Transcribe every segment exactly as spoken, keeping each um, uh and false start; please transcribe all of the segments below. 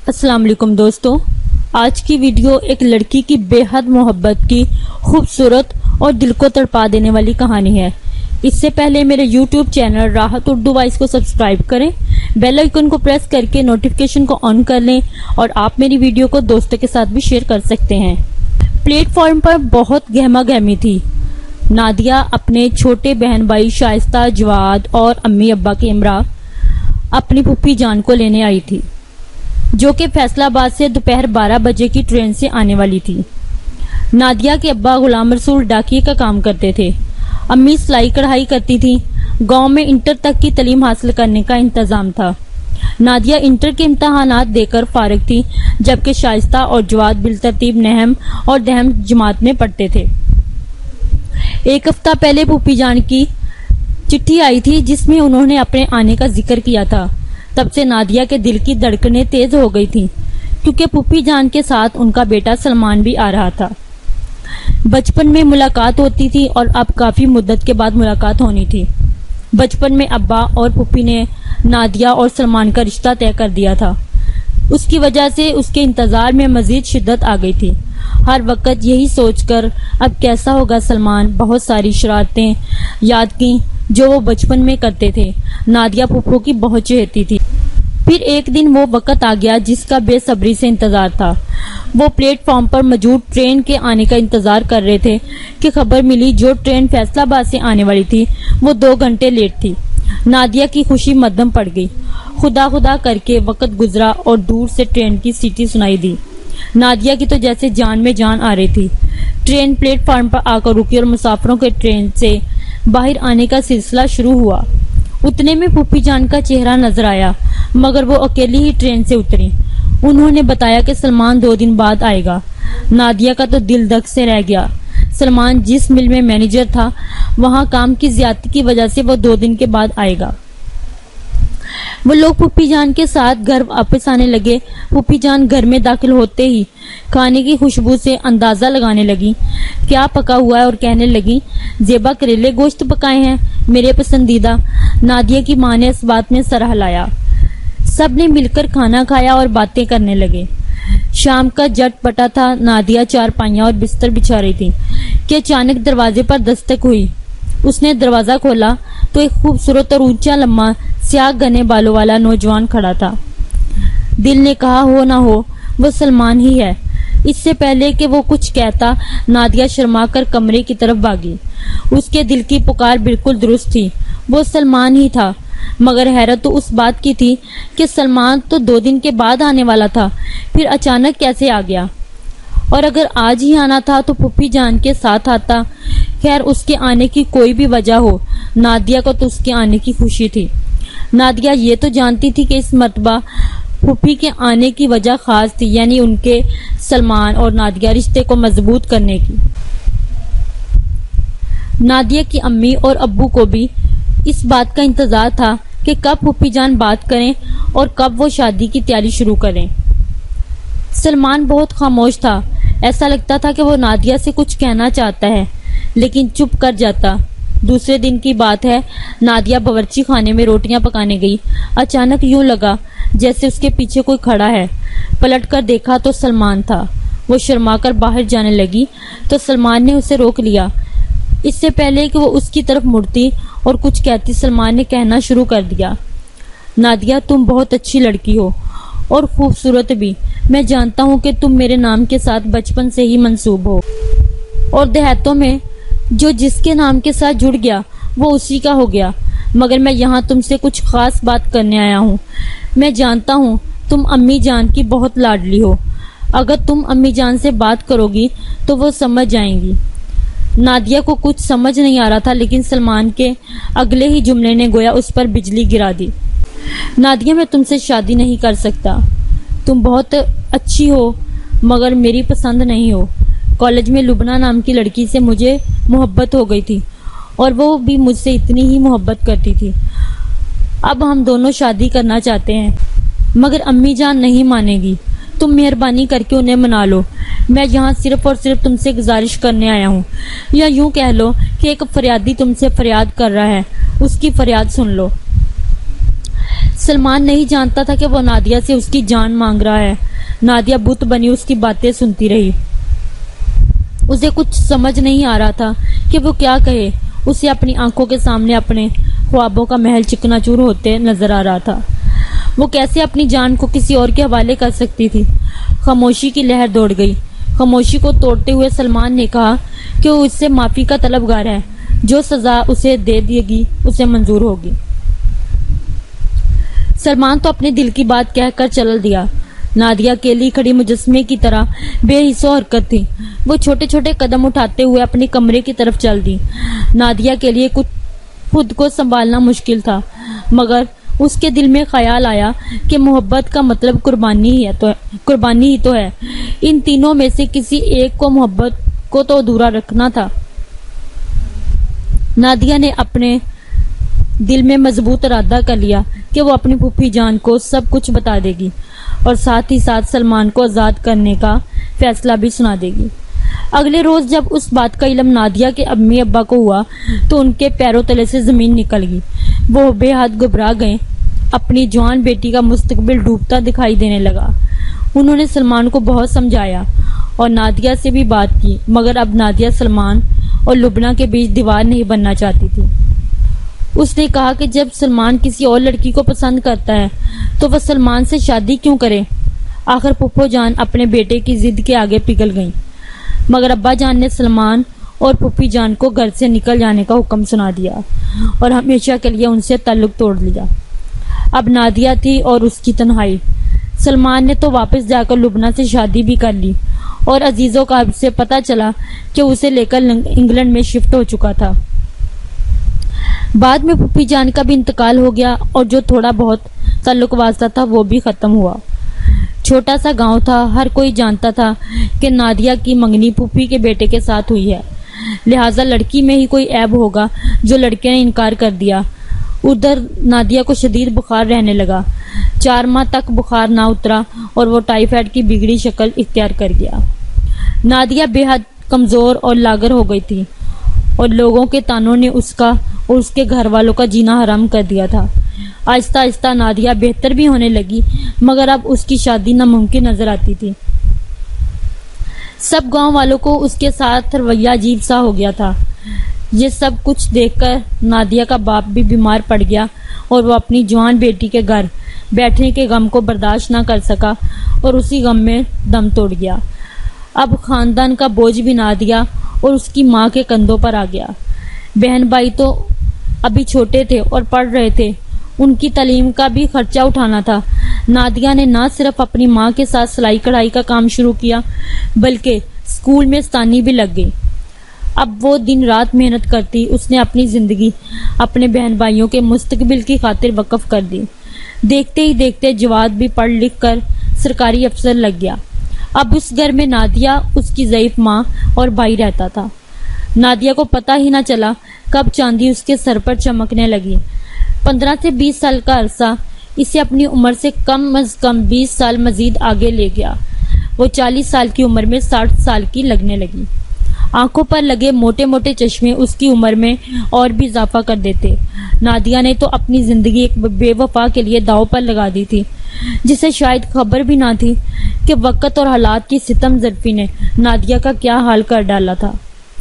السلام علیکم دوستو، آج کی ویڈیو ایک لڑکی کی بے حد محبت کی خوبصورت اور دل کو تڑپا دینے والی کہانی ہے۔ اس سے پہلے میرے YouTube channel Rahat Urdu voice کو سبسکرائب کریں، بیل آئیکن کو پریس کر کے نوٹیفیکیشن کو آن کر لیں اور آپ میری ویڈیو کو دوستوں کے ساتھ بھی شیئر کر سکتے ہیں۔ پلیٹ فارم پر بہت گہما گہمی تھی۔ نادیہ اپنے چھوٹے بہن بھائی شائستہ، جواد اور امی ابا کے ہمراہ اپنی پھوپھی جان کو لینے آئی تھی، جو کہ فیصلہ آباد سے دوپہر بارہ بجے کی ٹرین سے آنے والی تھی۔ نادیہ کے ابا غلام رسول ڈاکیے کا کام کرتے تھے، امی سلائی کڑھائی کرتی تھی۔ گاؤں میں انٹر تک کی تعلیم حاصل کرنے کا انتظام تھا۔ نادیہ انٹر کے امتحانات دے کر فارغ تھی، جبکہ شائستہ اور جواد بالترتیب نہم اور دہم جماعت میں پڑھتے تھے۔ ایک ہفتہ پہلے پھوپھی جان کی چٹھی آئی تھی، جس میں انہوں نے اپنے آنے کا ذکر کیا تھا۔ تب سے نادیہ کے دل کی دھڑکنیں تیز ہو گئی تھیں، کیونکہ پھوپھی جان کے ساتھ ان کا بیٹا سلمان بھی آ رہا تھا۔ بچپن میں ملاقات ہوتی تھی اور اب کافی مدت کے بعد ملاقات ہونی تھی۔ بچپن میں ابا اور پھوپھی نے نادیہ اور سلمان کا رشتہ طے کر دیا تھا۔ اس کی وجہ سے اس کے انتظار میں مزید شدت آ گئی تھی۔ ہر وقت یہی سوچ کر اب کیسا ہوگا سلمان، بہت ساری شرارتیں یاد کی جو وہ بچپن میں کرتے تھے۔ نادیہ پھوپھو کی بہت چہیتی تھی۔ پھر ایک دن وہ وقت آ گیا جس کا بے صبری سے انتظار تھا۔ وہ پلیٹ فارم پر موجود ٹرین کے آنے کا انتظار کر رہے تھے کہ خبر ملی جو ٹرین فیصلہ آباد سے آنے والی تھی وہ دو گھنٹے لیٹ تھی۔ نادیہ کی خوشی مدھم پڑ گئی۔ خدا خدا کر کے وقت گزرا اور دور سے ٹرین کی سیٹی سنائی دی۔ نادیہ کی تو جیسے جان میں جان آ رہی تھی۔ ٹرین پلیٹ فارم پر آ کر رکی اور مسافروں کے ٹرین سے باہر آنے کا سلسلہ شروع ہوا۔ اتنے میں پھوپھی جان کا چہرہ نظر آیا، مگر وہ اکیلی ہی ٹرین سے اتری۔ انہوں نے بتایا کہ سلمان دو دن بعد آئے گا۔ نادیہ کا تو دل دھک سے رہ گیا۔ سلمان جس مل میں مینیجر تھا، وہاں کام کی زیادتی کی وجہ سے وہ دو دن کے بعد آئے گا۔ وہ لوگ پھوپھی جان کے ساتھ گھر واپس آنے لگے۔ پھوپھی جان گھر میں داخل ہوتے ہی کھانے کی خوشبو سے اندازہ لگانے لگی کیا پکا ہوا ہے اور کہنے لگی، زیبا کریلے گوشت پکائے ہیں، میرے پسندیدہ۔ نادیہ کی ماں نے اس بات میں سر ہلایا۔ سب نے مل کر کھانا کھایا اور باتیں کرنے لگے۔ شام کا جٹ پٹا تھا۔ نادیہ چار پائیاں اور بستر بچھا رہی تھی کہ اچانک دروازے پر دستک ہوئی۔ اس نے دروازہ کھولا تو ایک خوبصورت اور اونچا لمبا سیاہ گھنے بالوں والا نوجوان کھڑا تھا۔ دل نے کہا ہو نہ ہو وہ سلمان ہی ہے۔ اس سے پہلے کہ وہ کچھ کہتا، نادیہ شرما کر کمرے کی طرف بھاگی۔ اس کے دل کی پکار بالکل درست تھی، وہ سلمان ہی تھا۔ مگر حیرت تو اس بات کی تھی کہ سلمان تو دو دن کے بعد آنے والا تھا، پھر اچانک کیسے آ گیا؟ اور اگر آج ہی آنا تھا تو پھوپھی جان کے ساتھ آتا۔ خیر، اس کے آنے کی کوئی بھی وجہ ہو، نادیہ کو تو اس کے آنے کی خوشی تھی۔ نادیہ یہ تو جانتی تھی کہ اس مرتبہ پھوپھی کے آنے کی وجہ خاص تھی، یعنی ان کے سلمان اور نادیہ رشتے کو مضبوط کرنے کی۔ نادیہ کی امی اور ابو کو بھی اس بات کا انتظار تھا کہ کب پھوپھی جان بات کریں اور کب وہ شادی کی تیاری شروع کریں۔ سلمان بہت خاموش تھا۔ ایسا لگتا تھا کہ وہ نادیہ سے کچھ کہنا چاہتا ہے، لیکن چپ کر جاتا۔ دوسرے دن کی بات ہے، نادیہ باورچی خانے میں روٹیاں پکانے گئی۔ اچانک یوں لگا جیسے اس کے پیچھے کوئی کھڑا ہے۔ پلٹ کر دیکھا تو سلمان تھا۔ وہ شرما کر باہر جانے لگی تو سلمان نے اسے روک لیا۔ اس سے پہلے کہ وہ اس کی طرف مڑتی اور کچھ کہتی، سلمان نے کہنا شروع کر دیا، نادیہ تم بہت اچھی لڑکی ہو اور خوبصورت بھی۔ میں جانتا ہوں کہ تم میرے نام کے ساتھ بچپن سے ہی منسوب ہو، اور دیہاتوں میں جو جس کے نام کے ساتھ جڑ گیا وہ اسی کا ہو گیا۔ مگر میں یہاں تم سے کچھ خاص بات کرنے آیا ہوں۔ میں جانتا ہوں تم امی جان کی بہت لاڈلی ہو۔ اگر تم امی جان سے بات کرو گی تو وہ سمجھ جائیں گی۔ نادیہ کو کچھ سمجھ نہیں آ رہا تھا، لیکن سلمان کے اگلے ہی جملے نے گویا اس پر بجلی گرا دی۔ نادیہ میں تم سے شادی نہیں کر سکتا۔ تم بہت اچھی ہو مگر میری پسند نہیں ہو۔ کالج میں لبنہ نام کی لڑکی سے مجھے محبت ہو گئی تھی اور وہ بھی مجھ سے اتنی ہی محبت کرتی تھی۔ اب ہم دونوں شادی کرنا چاہتے ہیں، مگر امی جان نہیں مانے گی۔ تم مہربانی کر کے انہیں منا لو۔ میں یہاں صرف اور صرف تم سے گزارش کرنے آیا ہوں، یا یوں کہہ لو کہ ایک فریادی تم سے فریاد کر رہا ہے، اس کی فریاد سن لو۔ سلمان نہیں جانتا تھا کہ وہ نادیہ سے اس کی جان مانگ رہا ہے۔ نادیہ بت بنی اس کی باتیں سنتی رہی۔ اسے کچھ سمجھ نہیں آ رہا تھا کہ وہ کیا کہے۔ اسے اپنی آنکھوں کے سامنے اپنے خوابوں کا محل چکنا چور ہوتے نظر آ رہا تھا۔ وہ کیسے اپنی جان کو کسی اور کے حوالے کر سکتی تھی؟ خاموشی کی لہر دوڑ گئی۔ خاموشی کو توڑتے ہوئے سلمان نے کہا کہ وہ اس سے معافی کا طلبگار ہے۔ جو سزا اسے دے دے گی اسے منظور ہوگی۔ سلمان تو اپنے دل کی بات کہہ کر چل دیا۔ نادیہ اکیلی کھڑی مجسمے کی طرح بے حس و حرکت تھی۔ وہ چھوٹے چھوٹے قدم اٹھاتے ہوئے اپنے کمرے کی طرف چل دی۔ نادیہ کے لیے کچھ خود کو سنبھالنا مشکل تھا، مگر اس کے دل میں خیال آیا کہ محبت کا مطلب قربانی ہی ہے تو قربانی ہی تو ہے۔ ان تینوں میں سے کسی ایک کو محبت کو تو ادھورا رکھنا تھا۔ نادیہ نے اپنے دل میں مضبوط ارادہ کر لیا کہ وہ اپنی پھوپھی جان کو سب کچھ بتا دے گی اور ساتھ ہی ساتھ سلمان کو آزاد کرنے کا فیصلہ بھی سنا دے گی۔ اگلے روز جب اس بات کا علم نادیہ کے امی ابا کو ہوا تو ان کے پیروں تلے سے زمین نکل گئی۔ وہ بے حد گھبرا گئے۔ اپنی جوان بیٹی کا مستقبل ڈوبتا دکھائی دینے لگا۔ انہوں نے سلمان کو بہت سمجھایا اور نادیہ سے بھی بات کی، مگر اب نادیہ سلمان اور لبنہ کے بیچ دیوار نہیں بننا چاہتی تھی۔ اس نے کہا کہ جب سلمان کسی اور لڑکی کو پسند کرتا ہے تو وہ سلمان سے شادی کیوں کرے؟ آخر پھپھو جان اپنے بیٹے کی ضد کے آگے پگھل گئیں، مگر ابا جان نے سلمان اور پھپھی جان کو گھر سے نکل جانے کا حکم سنا دیا اور ہمیشہ کے لیے ان سے تعلق توڑ لیا۔ اب نادیہ تھی اور اس کی تنہائی۔ سلمان نے تو واپس جا کر لبنہ سے شادی بھی کر لی اور عزیزوں کا سے پتہ چلا کہ اسے لے کر انگلینڈ میں شفٹ ہو چکا تھا۔ بعد میں پھپھی جان کا بھی انتقال ہو گیا اور جو تھوڑا بہت تعلق واسطہ تھا وہ بھی ختم ہوا۔ چھوٹا سا گاؤں تھا، ہر کوئی جانتا تھا کہ نادیہ کی منگنی پھپھی کے بیٹے کے ساتھ ہوئی ہے، لہٰذا لڑکی میں ہی کوئی عیب ہوگا جو لڑکے نے انکار کر دیا۔ ادھر نادیہ کو شدید بخار رہنے لگا۔ چار ماہ تک بخار نہ اترا اور وہ ٹائیفائڈ کی بگڑی شکل اختیار کر گیا۔ نادیہ بے حد کمزور اور لاغر ہو گئی تھی اور لوگوں کے تانوں نے اس کا اور اس کے گھر والوں کا جینا حرام کر دیا تھا۔ آہستہ آہستہ نادیہ بہتر بھی ہونے لگی، مگر اب اس کی شادی ناممکن نظر آتی تھی۔ سب گاؤں والوں کو اس کے ساتھ رویہ عجیب سا ہو گیا تھا۔ یہ سب کچھ دیکھ کر نادیہ کا باپ بھی بیمار پڑ گیا اور وہ اپنی جوان بیٹی کے گھر بیٹھنے کے غم کو برداشت نہ کر سکا اور اسی غم میں دم توڑ گیا۔ اب خاندان کا بوجھ بھی نادیہ اور اس کی ماں کے کندھوں پر آ گیا۔ بہن بھائی تو ابھی چھوٹے تھے اور پڑھ رہے تھے، ان کی تعلیم کا بھی خرچہ اٹھانا تھا۔ نادیہ نے نہ صرف اپنی ماں کے ساتھ سلائی کڑھائی کا کام شروع کیا بلکہ اسکول میں ثانی بھی لگ گئی۔ اب وہ دن رات محنت کرتی، اس نے اپنی زندگی اپنے بہن بھائیوں کے مستقبل کی خاطر وقف کر دی۔ دیکھتے ہی دیکھتے جواد بھی پڑھ لکھ کر سرکاری افسر لگ گیا۔ اب اس گھر میں نادیہ، اس کی ضعیف ماں اور بھائی رہتا تھا۔ نادیہ کو پتہ ہی نہ چلا کب چاندی اس کے سر پر چمکنے لگی۔ پندرہ سے بیس سال کا عرصہ اسے اپنی عمر سے کم از کم بیس سال مزید آگے لے گیا۔ وہ چالیس سال کی عمر میں ساٹھ سال کی لگنے لگی۔ آنکھوں پر لگے موٹے موٹے چشمے اس کی عمر میں اور بھی اضافہ کر دیتے۔ نادیہ نے تو اپنی زندگی ایک بے وفا کے لیے داؤ پر لگا دی تھی، جسے شاید خبر بھی نہ تھی کہ وقت اور حالات کی ستم ظرفی نے نادیہ کا کیا حال کر ڈالا تھا۔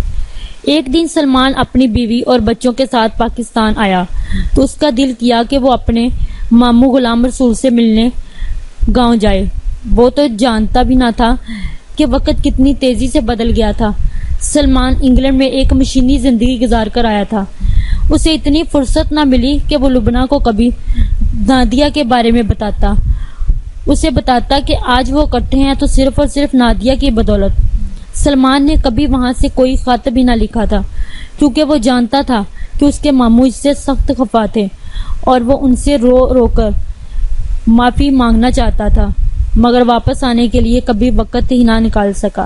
ایک دن سلمان اپنی بیوی اور بچوں کے ساتھ پاکستان آیا تو اس کا دل کیا کہ وہ اپنے ماموں غلام رسول سے ملنے گاؤں جائے۔ وہ تو جانتا بھی نہ تھا کہ وقت کتنی تیزی سے بدل گیا تھا۔ سلمان انگلینڈ میں ایک مشینی زندگی گزار کر آیا تھا۔ اسے اتنی فرصت نہ ملی کہ وہ لبنہ کو کبھی نادیہ کے بارے میں بتاتا۔ اسے بتاتا کہ آج وہ اکٹھے ہیں تو صرف اور صرف نادیہ کی بدولت۔ سلمان نے کبھی وہاں سے کوئی خط بھی نہ لکھا تھا کیونکہ وہ جانتا تھا کہ اس کے ماموں اس سے سخت خفا تھے اور وہ ان سے رو رو کر معافی مانگنا چاہتا تھا، مگر واپس آنے کے لیے کبھی وقت ہی نہ نکال سکا۔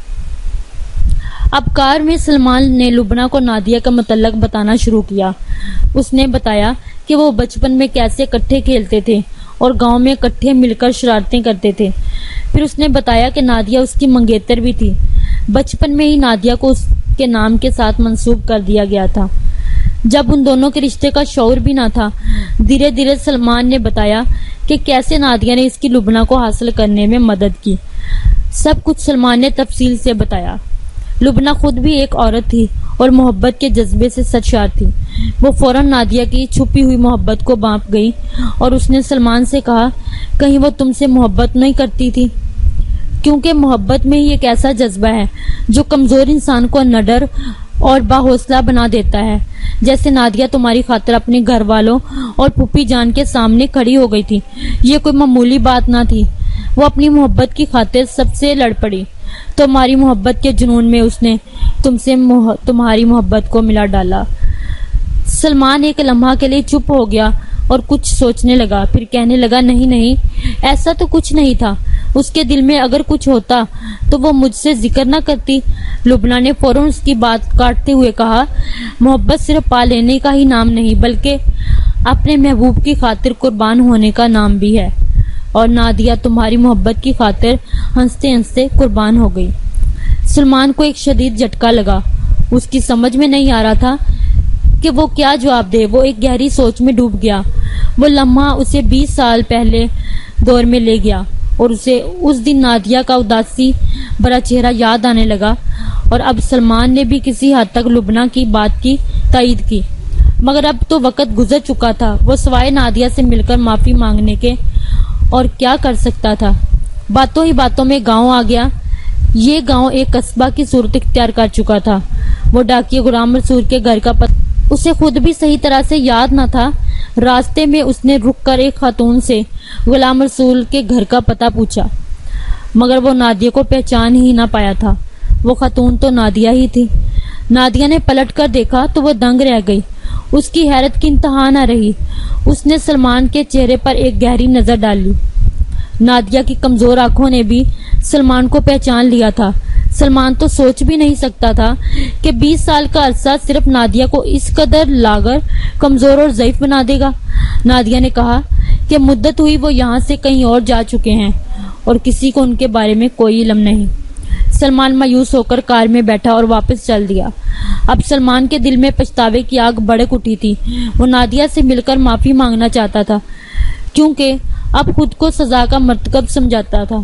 اب کار میں سلمان نے لبنہ کو نادیہ کا متعلق بتانا شروع کیا۔ اس نے بتایا کہ وہ بچپن میں کیسے اکٹھے کھیلتے تھے اور گاؤں میں اکٹھے مل کر شرارتیں کرتے تھے۔ پھر اس نے بتایا کہ نادیہ اس کی منگیتر بھی تھی۔ بچپن میں ہی نادیہ کو اس کے نام کے ساتھ منسوب کر دیا گیا تھا۔ جب ان دونوں کے رشتے کا شعور بھی نہ تھا۔ دھیرے دھیرے سلمان نے بتایا کہ کیسے نادیہ نے اس کی لبنہ کو حاصل کرنے میں مدد کی۔ سب کچھ سلمان نے تفصیل سے بتایا۔ لبنہ خود بھی ایک عورت تھی اور محبت کے جذبے سے سرشار تھی۔ وہ فوراً نادیہ کی چھپی ہوئی محبت کو بانپ گئی اور اس نے سلمان سے کہا، کہیں وہ تم سے محبت نہیں کرتی تھی؟ کیونکہ محبت میں ہی ایک ایسا جذبہ ہے جو کمزور انسان کو نڈر اور باحوصلہ بنا دیتا ہے۔ جیسے نادیہ تمہاری خاطر اپنے گھر والوں اور پھوپھی جان کے سامنے کھڑی ہو گئی تھی، یہ کوئی معمولی بات نہ تھی۔ وہ اپنی محبت کی خاطر سب سے لڑ پڑی۔ تمہاری محبت کے جنون میں اس نے تم سے مح... تمہاری محبت کو ملا ڈالا۔ سلمان ایک لمحہ کے لیے چپ ہو گیا اور کچھ سوچنے لگا، پھر کہنے لگا، نہیں نہیں، ایسا تو کچھ نہیں تھا۔ اس کے دل میں اگر کچھ ہوتا تو وہ مجھ سے ذکر نہ کرتی۔ لبنہ نے فوراً اس کی بات کاٹتے ہوئے کہا، محبت صرف پا لینے کا ہی نام نہیں بلکہ اپنے محبوب کی خاطر قربان ہونے کا نام بھی ہے، اور نادیہ تمہاری محبت کی خاطر ہنستے ہنستے قربان ہو گئی۔ سلمان کو ایک شدید جھٹکا لگا۔ اس کی سمجھ میں نہیں آ رہا تھا کہ وہ کیا جواب دے۔ وہ ایک گہری سوچ میں ڈوب گیا۔ وہ لمحہ اسے بیس سال پہلے دور میں لے گیا اور اسے اس دن نادیہ کا اداسی بڑا چہرہ یاد آنے لگا، اور اب سلمان نے بھی کسی حد تک لبنہ کی بات کی تائید کی، مگر اب تو وقت گزر چکا تھا۔ وہ سوائے نادیہ سے مل کر معافی مانگنے کے اور کیا کر سکتا تھا؟ باتوں ہی باتوں میں گاؤں آ گیا۔ یہ گاؤں ایک قصبہ کی صورت اختیار کر چکا تھا۔ وہ ڈاکیے غلام منصور کے گھر کا پتہ اسے خود بھی صحیح طرح سے یاد نہ تھا۔ راستے میں اس نے رک کر ایک خاتون سے غلام رسول کے گھر کا پتہ پوچھا، مگر وہ نادیہ کو پہچان ہی نہ پایا تھا۔ وہ خاتون تو نادیہ ہی تھی۔ نادیہ نے پلٹ کر دیکھا تو وہ دنگ رہ گئی۔ اس کی حیرت کی انتہا نہ رہی۔ اس نے سلمان کے چہرے پر ایک گہری نظر ڈالی۔ نادیہ کی کمزور آنکھوں نے بھی سلمان کو پہچان لیا تھا۔ سلمان تو سوچ بھی نہیں سکتا تھا کہ بیس سال کا عرصہ صرف نادیہ کو اس قدر لاغر، کمزور اور ضعیف بنا دے گا۔ نادیہ نے کہا کہ مدت ہوئی وہ یہاں سے کہیں اور جا چکے ہیں اور کسی کو ان کے بارے میں کوئی علم نہیں۔ سلمان مایوس ہو کر کار میں بیٹھا اور واپس چل دیا۔ اب سلمان کے دل میں پچھتاوے کی آگ بھڑک اٹھی تھی۔ وہ نادیہ سے مل کر معافی مانگنا چاہتا تھا، کیونکہ اب خود کو سزا کا مرتکب سمجھاتا تھا۔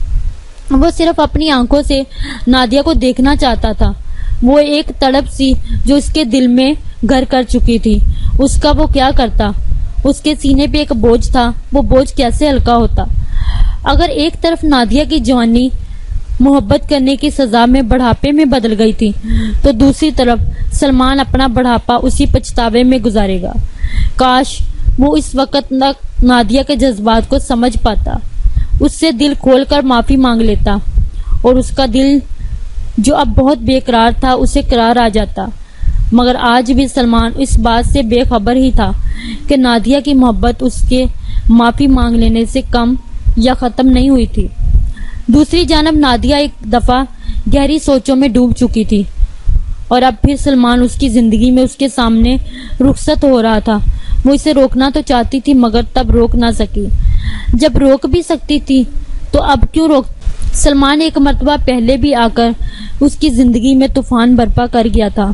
وہ صرف اپنی آنکھوں سے نادیہ کو دیکھنا چاہتا تھا۔ وہ ایک تڑپ سی جو اس کے دل میں گھر کر چکی تھی، اس کا وہ کیا کرتا؟ اس کے سینے پہ ایک بوجھ تھا، وہ بوجھ کیسے ہلکا ہوتا؟ اگر ایک طرف نادیہ کی جوانی محبت کرنے کی سزا میں بڑھاپے میں بدل گئی تھی، تو دوسری طرف سلمان اپنا بڑھاپا اسی پچھتاوے میں گزارے گا۔ کاش وہ اس وقت تک نادیہ کے جذبات کو سمجھ پاتا، اس سے دل کھول کر معافی مانگ لیتا، اور اس کا دل جو اب بہت بے قرار تھا اسے قرار آ جاتا۔ مگر آج بھی سلمان اس بات سے بے خبر ہی تھا کہ نادیہ کی محبت اس کے معافی مانگ لینے سے کم یا ختم نہیں ہوئی تھی۔ دوسری جانب نادیہ ایک دفعہ گہری سوچوں میں ڈوب چکی تھی، اور اب پھر سلمان اس کی زندگی میں اس کے سامنے رخصت ہو رہا تھا۔ وہ اسے روکنا تو چاہتی تھی مگر تب روک نہ سکی۔ جب روک بھی سکتی تھی تو اب کیوں روک؟ سلمان ایک مرتبہ پہلے بھی آ کر اس کی زندگی میں طوفان برپا کر گیا تھا،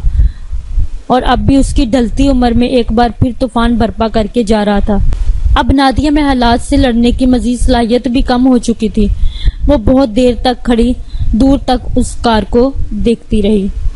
اور اب بھی اس کی ڈھلتی عمر میں ایک بار پھر طوفان برپا کر کے جا رہا تھا۔ اب نادیہ میں حالات سے لڑنے کی مزید صلاحیت بھی کم ہو چکی تھی۔ وہ بہت دیر تک کھڑی دور تک اس کار کو دیکھتی رہی۔